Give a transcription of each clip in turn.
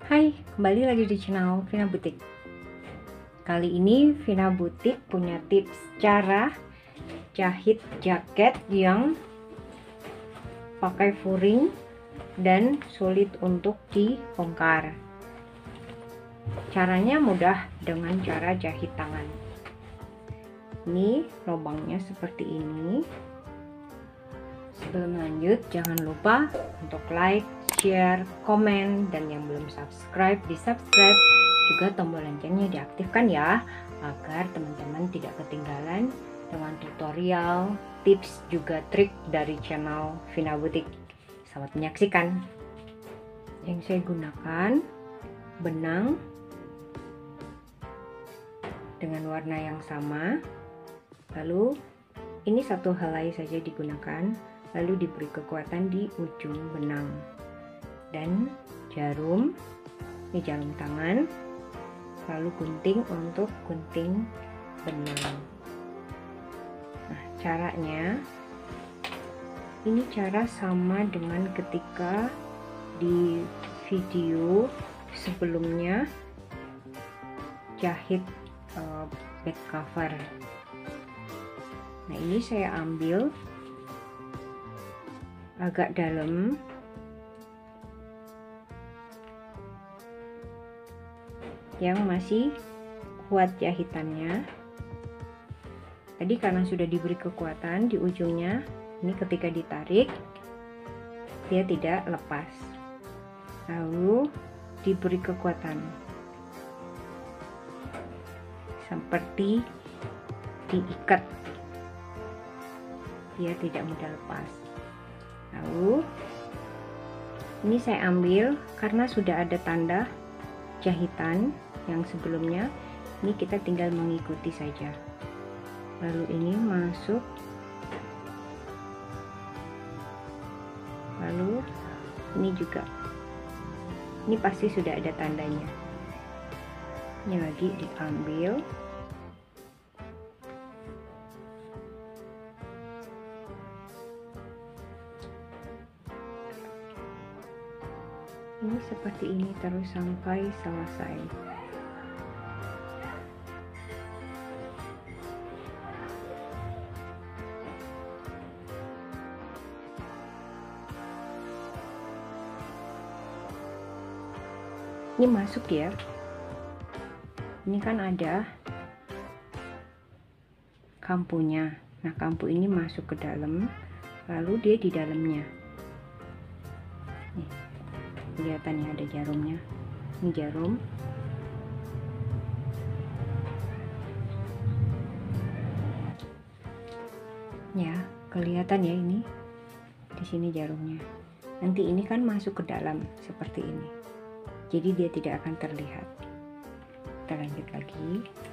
Hai, kembali lagi di channel Vina Butik. Kali ini Vina Butik punya tips cara jahit jaket yang pakai furing dan sulit untuk dibongkar. Caranya mudah dengan cara jahit tangan. Ini lubangnya seperti ini. Sebelum lanjut, jangan lupa untuk like, share, komen, dan yang belum subscribe di subscribe, juga tombol loncengnya diaktifkan ya, agar teman-teman tidak ketinggalan dengan tutorial, tips, juga trik dari channel Vina Butik. Selamat menyaksikan. Yang saya gunakan benang dengan warna yang sama, lalu ini satu helai saja digunakan, lalu diberi kekuatan di ujung benang, dan jarum, ini jarum tangan, lalu gunting untuk gunting benang. Nah, caranya ini cara sama dengan ketika di video sebelumnya jahit back cover. Nah, ini saya ambil agak dalam, yang masih kuat jahitannya. Tadi karena sudah diberi kekuatan di ujungnya, ini ketika ditarik dia tidak lepas, lalu diberi kekuatan seperti diikat, dia tidak mudah lepas. Lalu ini saya ambil karena sudah ada tanda jahitan yang sebelumnya, ini kita tinggal mengikuti saja. Lalu ini masuk, lalu ini juga, ini pasti sudah ada tandanya. Ini lagi diambil, ini seperti ini terus sampai selesai. Ini masuk ya, ini kan ada kampunya. Nah, kampu ini masuk ke dalam, lalu dia di dalamnya. Nih, kelihatan ya ada jarumnya. Ini jarum. Ya, kelihatan ya ini. Di sini jarumnya. Nanti ini kan masuk ke dalam seperti ini. Jadi dia tidak akan terlihat. Kita lanjut lagi.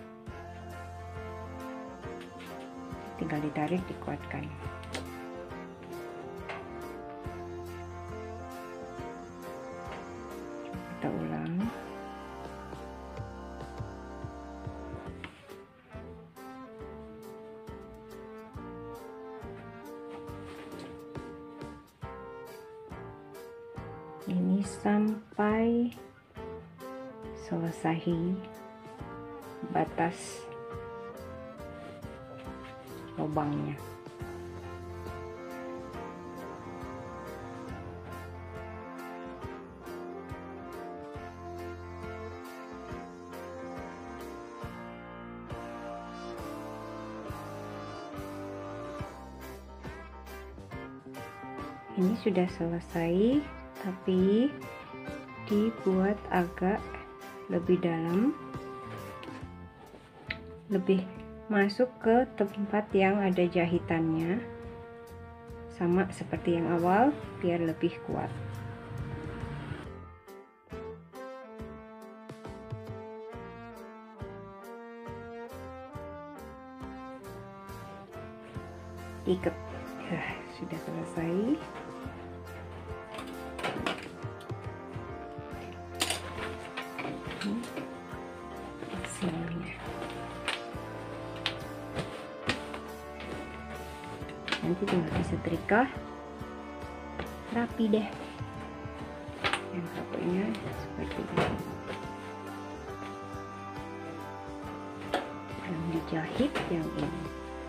Tinggal ditarik, dikuatkan. Kita ulang. Ini sampai selesai batas lubangnya. Ini sudah selesai, tapi dibuat agak lebih dalam, lebih masuk ke tempat yang ada jahitannya, sama seperti yang awal, biar lebih kuat. Ikat. Sudah selesai. Hasilnya nanti tinggal disetrika rapi deh. Yang satunya seperti ini. jahit yang ini.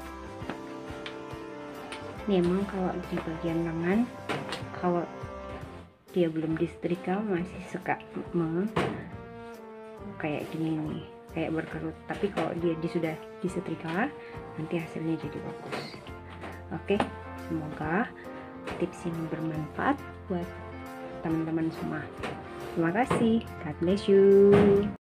Ini emang kalau di bagian lengan, kalau dia belum disetrika masih suka kayak gini nih, kayak berkerut. Tapi kalau dia sudah disetrika, nanti hasilnya jadi bagus. Oke, semoga tips ini bermanfaat buat teman-teman semua. Terima kasih. God bless you.